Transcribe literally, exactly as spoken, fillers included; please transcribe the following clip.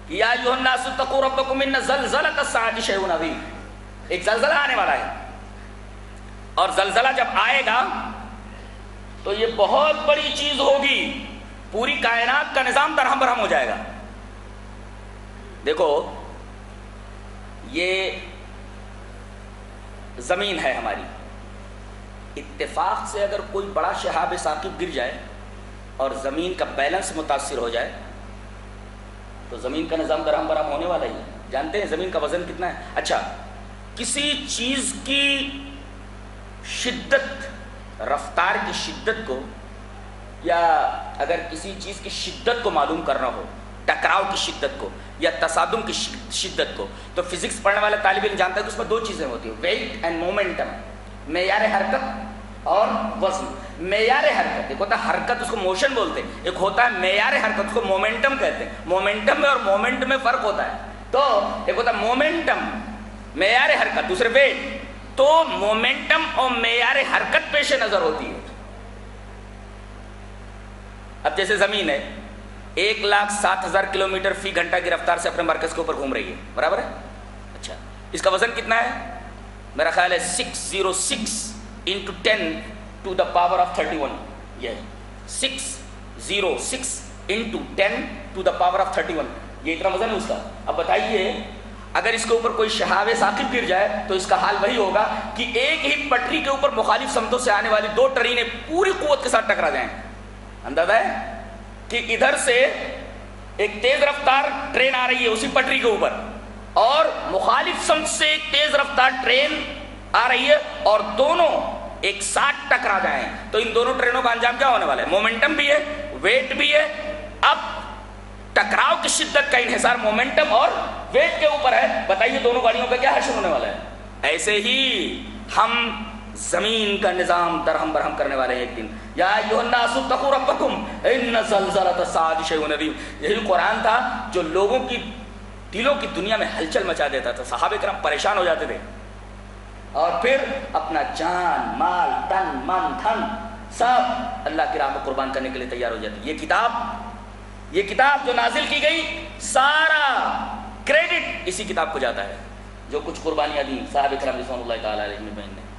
یا ایھا الناس اتقوا ربکم ان زلزلۃ الساعۃ شیء عظیم، ایک زلزلہ آنے والا ہے، اور زلزلہ جب آئے گا تو یہ بہت بڑی چیز ہوگی، پوری کائنات کا نظام درہم برہم ہو جائے گا۔ دیکھو یہ زمین ہے ہماری، اتفاق سے اگر کوئی بڑا شہاب ثاقب گر جائے اور زمین کا بیلنس متاثر ہو جائے تو زمین کا نظام درہم برہم ہونے والا ہی ہے۔ جانتے ہیں زمین کا وزن کتنا ہے؟ اچھا، کسی چیز کی شدت، رفتار کی شدت کو، یا اگر کسی چیز کی شدت کو معلوم کرنا ہو، ٹکراؤ کی شدت کو یا تصادم کی شدت کو، تو فزکس پڑھنے والا طالب علم جانتا ہے کہ اس میں دو چیزیں ہوتی ہیں، ویٹ اینڈ مومنٹم، معیار حرکت اور وزن۔ معیار حرکت ایک ہوتا ہے حرکت، اس کو موشن بولتے ہیں، ایک ہوتا ہے معیار حرکت، اس کو مومنٹم کہتے ہیں۔ مومنٹم میں اور مومنٹ میں فرق ہوتا ہے، تو ایک ہوتا ہے مومنٹم معیار حرکت، دوسرے ویٹ۔ تو مومنٹم اور معیار حرکت پیش نظر ہوتی ہے۔ اب جیسے زمین ہے ایک لاکھ سات ہزار کلو میٹر فی گھنٹہ کی رفتار سے اپنے مرکز کے اوپر گھوم رہی ہے، برابر ہے؟ اچھا، اس کا وزن کتنا ہے؟ میرا خیال ہے six zero six into ten two the power of thirty one, یہ six zero six into ten two the power of thirty one, یہ اتنا وزن ہے اس کا۔ اب بتائیے اگر اس کے اوپر کوئی شہاب ثاقب گر جائے تو اس کا حال وہی ہوگا کہ ایک ہی پٹری کے اوپر مخالف سمتوں سے آنے والی دو ٹرینیں پوری قوت کے ساتھ ٹکرا جائیں۔ اندازہ ہے کہ ادھر سے ایک تیز رفتار ٹرین آ رہی ہے اسی پٹری کے اوپر، اور مخالف سمت سے ایک تیز رفتار ٹرین آ رہی ہے، اور دونوں ایک ساتھ ٹکرا جائیں تو ان دونوں ٹرینوں کا انجام کیا ہونے والا ہے؟ مومنٹم بھی ہے، ویٹ بھی ہے۔ اب ٹکراؤ کی شدت کا انحصار مومنٹم اور ویٹ کے اوپر ہے، بتائیے دونوں گاڑیوں کا کیا حشر ہونے والا ہے؟ ایسے ہی ہم زمین کا نظام درہم برہم کرنے والے ہیں ایک دن۔ یا ایھا الناس اتقوا ربکم ان زلزلۃ الساعۃ شیء عظیم، یہی قرآن تھا جو لوگوں کی دلوں کی دنیا میں ہلچل مچا دیتا تھا۔ صحابہ کرام پریشان ہو جاتے تھے اور پھر اپنا جان، مال، تن، من، دھن سب اللہ کی راہ میں قربان کرنے کے لیے تیار ہو جاتے۔ یہ کتاب یہ کتاب جو نازل کی گئی، سارا کریڈٹ اسی کتاب کو جاتا ہے، جو کچھ قربانیاں دی صحابہ کرام رضوان اللہ تعالی علیہم اجمعین نے۔